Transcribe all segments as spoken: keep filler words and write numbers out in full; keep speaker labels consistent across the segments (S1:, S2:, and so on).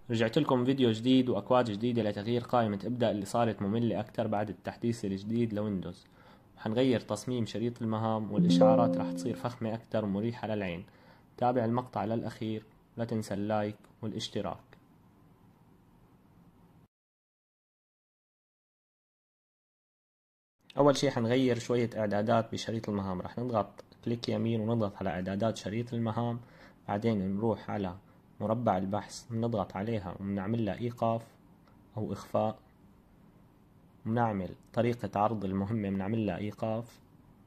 S1: رجعت لكم فيديو جديد وأكواد جديدة لتغيير قائمة ابدأ اللي صارت مملة أكتر بعد التحديث الجديد لويندوز. وحنغير تصميم شريط المهام والإشعارات رح تصير فخمة أكتر ومريحة للعين. تابع المقطع للأخير، لا تنسى اللايك والاشتراك. أول شي حنغير شوية إعدادات بشريط المهام. رح نضغط كليك يمين ونضغط على إعدادات شريط المهام، بعدين نروح على مربع البحث نضغط عليها ونعمل لها إيقاف أو إخفاء، بنعمل طريقة عرض المهمة بنعمل لها إيقاف.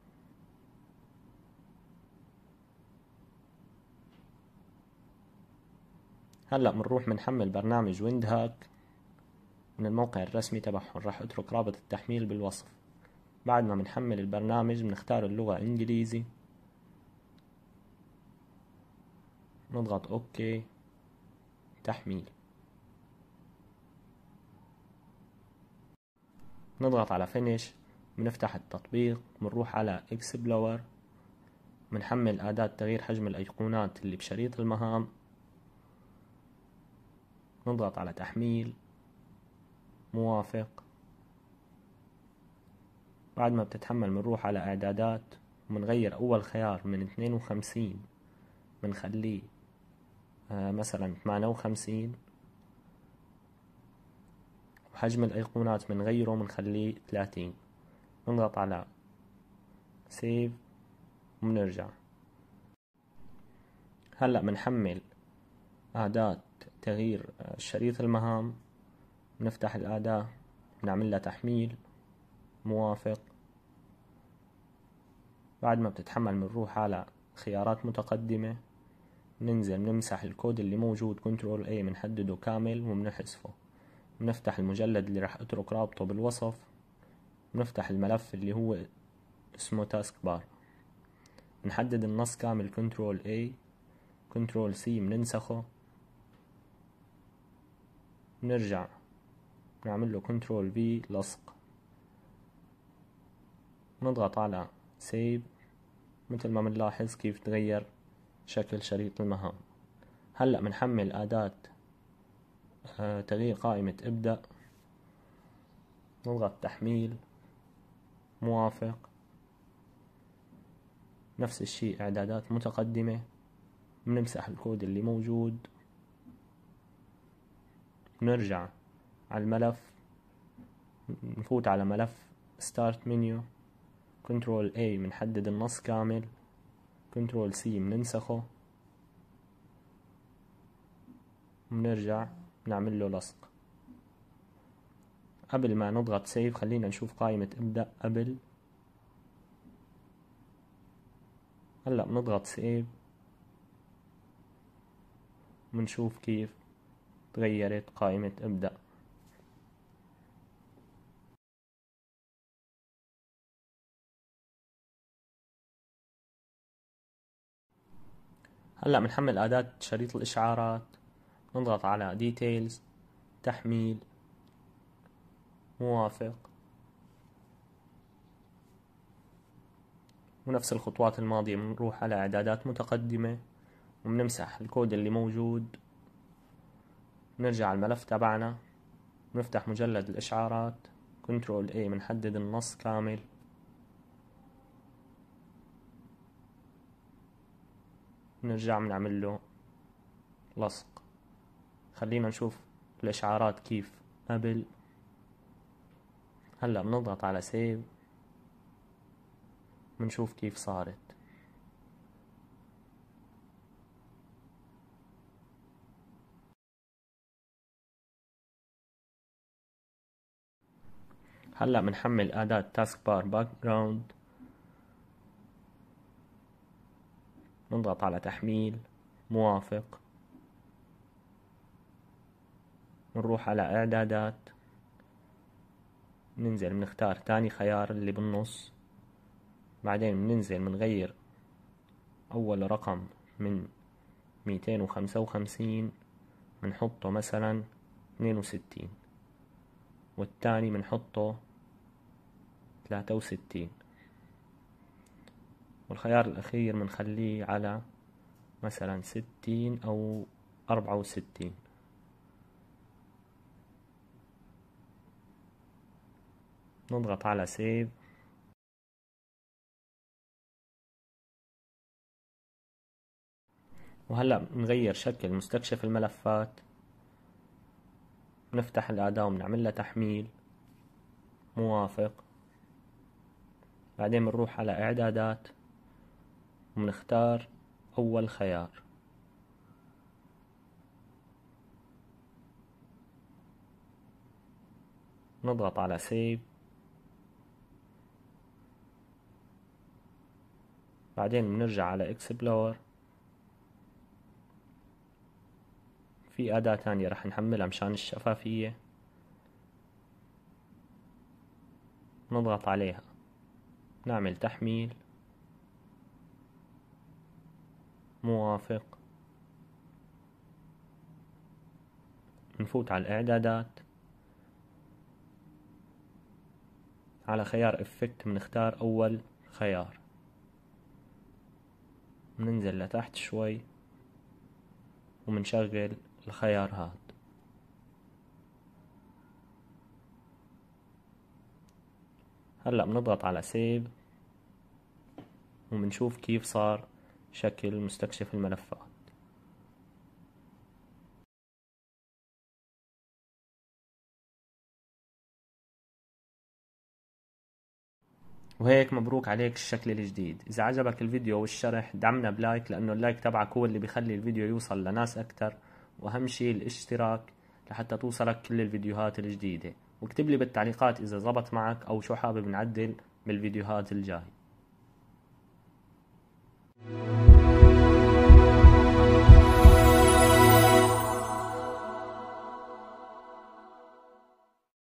S1: هلأ بنروح بنحمل برنامج ويندهاك من الموقع الرسمي تبعهم، راح اترك رابط التحميل بالوصف. بعد ما بنحمل البرنامج بنختار اللغة انجليزي، نضغط اوكي تحميل، نضغط على فينيش، بنفتح التطبيق، بنروح على اكسبلور، بنحمل أداة تغيير حجم الأيقونات اللي بشريط المهام، نضغط على تحميل، موافق. بعد ما بتتحمل بنروح على إعدادات وبنغير أول خيار من اثنين وخمسين بنخليه آه مثلا ثمانية وخمسين، وحجم الأيقونات بنغيره بنخليه ثلاثين. نضغط على سيف وبنرجع. هلأ بنحمل أداة تغيير شريط المهام، بنفتح الأداة بنعمل لها تحميل، موافق. بعد ما بتتحمل بنروح على خيارات متقدمة، ننزل بنمسح الكود اللي موجود كنترول اي بنحدده كامل وبنحذفه، بنفتح المجلد اللي راح اترك رابطه بالوصف، بنفتح الملف اللي هو اسمه تاسك بار، بنحدد النص كامل كنترول اي، كنترول سي بننسخه، بنرجع بنعمل له كنترول في لصق، نضغط على سيف. مثل ما بنلاحظ كيف تغير شكل شريط المهام. هلأ بنحمل أداة آه تغيير قائمة ابدأ، نضغط تحميل، موافق. نفس الشيء إعدادات متقدمة، بنمسح الكود اللي موجود، نرجع على الملف، نفوت على ملف ستارت منيو، كنترول A بنحدد النص كامل، كنترول C بننسخه، بنرجع نعمل له لصق. قبل ما نضغط سيف خلينا نشوف قائمة ابدأ قبل. هلأ بنضغط سيف بنشوف كيف تغيرت قائمة ابدأ. هلأ بنحمل أداة شريط الإشعارات، نضغط على ديتيلز، تحميل، موافق. ونفس الخطوات الماضية بنروح على إعدادات متقدمة وبنمسح الكود اللي موجود، نرجع على الملف تبعنا، نفتح مجلد الإشعارات، كنترول A بنحدد النص كامل، نرجع بنعمل له لصق. خلينا نشوف الإشعارات كيف قبل. هلأ بنضغط على سيف بنشوف كيف صارت. هلأ بنحمل أداة تاسك بار باك جراوند، نضغط على تحميل، موافق. نروح على إعدادات، ننزل بنختار تاني خيار اللي بالنص، بعدين بننزل بنغير أول رقم من ميتين وخمسة وخمسين بنحطه مثلا اثنين وستين، والتاني بنحطه ثلاثة وستين، والخيار الأخير بنخليه على مثلا ستين أو أربعة وستين. نضغط على سيف. وهلأ بنغير شكل مستكشف الملفات، بنفتح الأداة وبنعمل لها تحميل، موافق. بعدين بنروح على إعدادات وبنختار أول خيار، نضغط على سيف. بعدين بنرجع على اكسبلور، في أداة تانية رح نحملها مشان الشفافية، نضغط عليها، نعمل تحميل، موافق. نفوت على الإعدادات، على خيار إفكت بنختار أول خيار، بننزل لتحت شوي وبنشغل الخيار هاد. هلأ بنضغط على سيف وبنشوف كيف صار شكل مستكشف الملفات. وهيك مبروك عليك الشكل الجديد. إذا عجبك الفيديو والشرح دعمنا بلايك، لأنه اللايك تبعك هو اللي بيخلي الفيديو يوصل لناس أكتر، وأهم شي الاشتراك لحتى توصلك كل الفيديوهات الجديدة، واكتب لي بالتعليقات إذا زبط معك أو شو حابب نعدل بالفيديوهات الجاي.